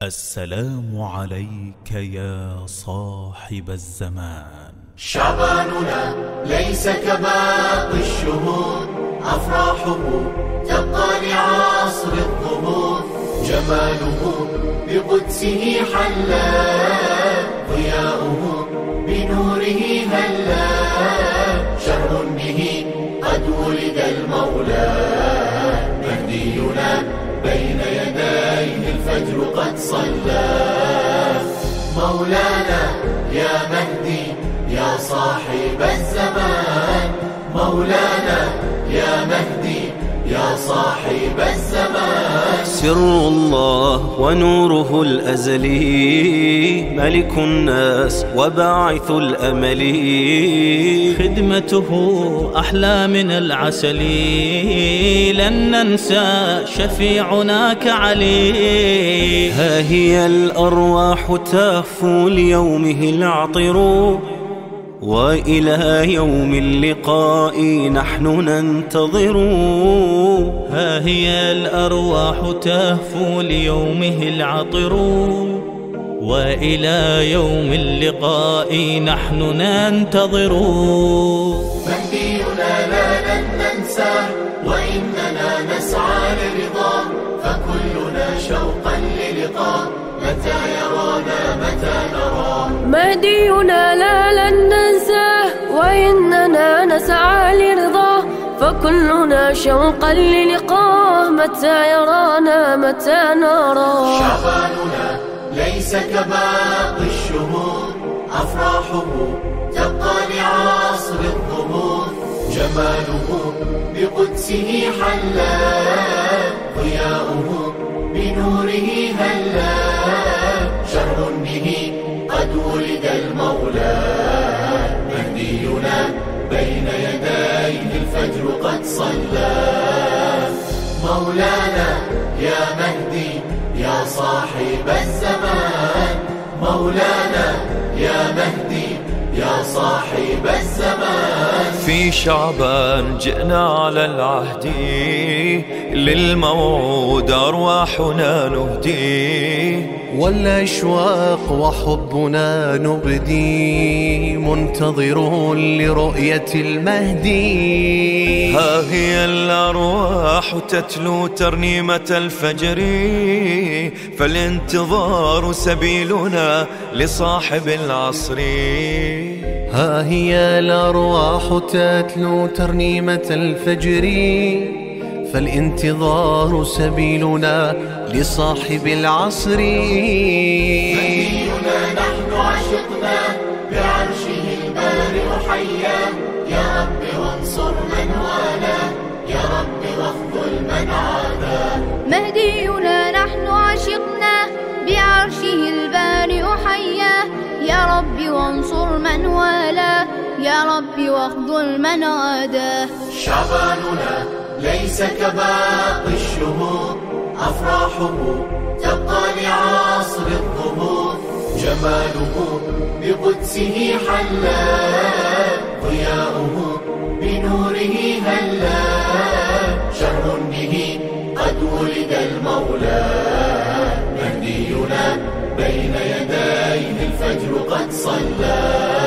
السلام عليك يا صاحب الزمان. شعباننا ليس كباقي الشهور، أفراحه تبقى لعصر الظهور. جماله بقدسه حلا، ضياؤه بنوره هلا. شهر به قد ولد المولى، مهدينا بين يديه الفجر قد صلى. مولانا يا مهدي يا صاحب الزمان، مولانا يا مهدي يا صاحب الزمان. سر الله ونوره الأزلي، ملك الناس وباعث الأمل. خدمته أحلى من العسل، لن ننسى شفيعنا كعلي. ها هي الأرواح تهفو ليومه العطر، وإلى يوم اللقاء نحن ننتظر. ها هي الأرواح تهفو ليومه العطر، وإلى يوم اللقاء نحن ننتظر. مهدينا لا لن ننساه، وإننا نسعى لرضاه. فكلنا شوقا للقاه، متى يرانا متى نراه. مهدينا لا لن ننساه، وإننا نسعى لرضاه. فكلنا شوقا للقاه، متى يرانا متى نراه. شعباننا ليس كباقي الشهور، أفراحه تبقى لعصر الظهور. جماله بقدسه حلا، ضياؤه بنوره هلا. شهر به قد ولد المولى، مهدينا بين يديه الفجر قد صلى. مولانا يا مهدي يا صاحب الزمان، مولانا يا مهدي يا صاحب الزمان. في شعبان جئنا على العهد، للموعود أرواحنا نهدي. والأشواق وحبنا نبدي، منتظرون لرؤية المهدي. ها هي الأرواح تتلو ترنيمة الفجر، فالانتظار سبيلنا لصاحب العصر. ها هي الأرواح تتلو ترنيمة الفجر، فالانتظار سبيلنا لصاحب العصر. مهدينا نحن عشقنا، بعرشه البارئ حياه. يا رب وانصر من والاه، يا رب واخذل من عاداه. مهدينا نحن عشقنا، بعرشه البارئ حياه. يا رب وانصر من والاه، يا رب واخذل من عاداه. شعباننا ليس كباقي الشهور، أفراحه تبقى لعصر الظهور. جماله بقدسه حلا، ضياؤه بنوره هلا. شهر به قد ولد المولى، مهدينا بين يديه الفجر قد صلى.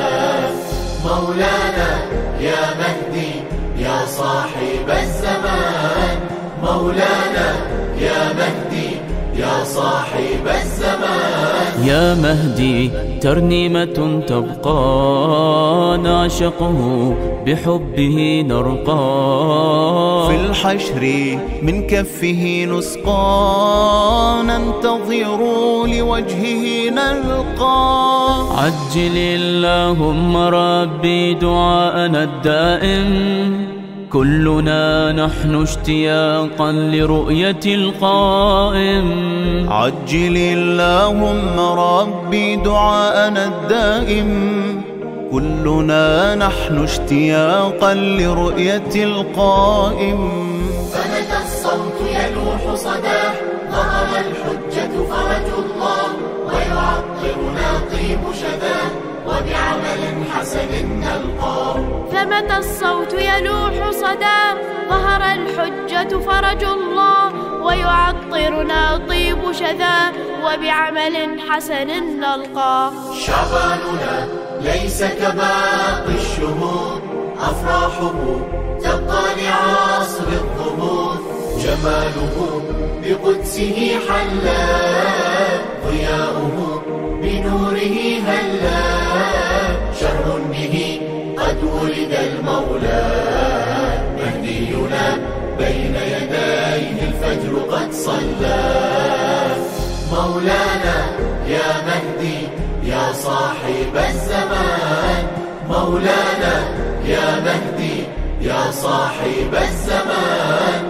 مولانا يا مهدي يا صاحب الزمان، مولانا يا مهدي يا صاحب الزمان. يا مهدي ترنيمة تبقى، نعشقه بحبه نرقى. في الحشر من كفه نسقى، ننتظر لوجهه نلقى. عجل اللهم ربي دعاءنا الدائم، كلنا نحن اشتياقا لرؤية القائم. عجل اللهم ربي دعاءنا الدائم، كلنا نحن اشتياقا لرؤية القائم. فمتى الصوت يلوح صداه، ظهر الحجة فرج الله. ويعطرنا طيب شذاه، وبعمل حسن نلقاه. فمتى الصوت يلوح صداه، ظهر الحجة فرج الله. ويعطرنا طيب شذا وبعمل حسن نلقاه. شعباننا ليس كباقي الشهور، أفراحه تبقى لعصر الظهور. جماله بقدسه حلا، ضياؤه بنوره هلا. شهر به قد ولد المولى، مهدينا بين يديه الفجر قد صلى. مولانا يا مهدي يا صاحب الزمان، مولانا يا مهدي يا صاحب الزمان.